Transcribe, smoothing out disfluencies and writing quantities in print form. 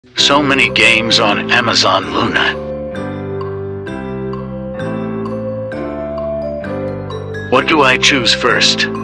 So many games on Amazon Luna. What do I choose first?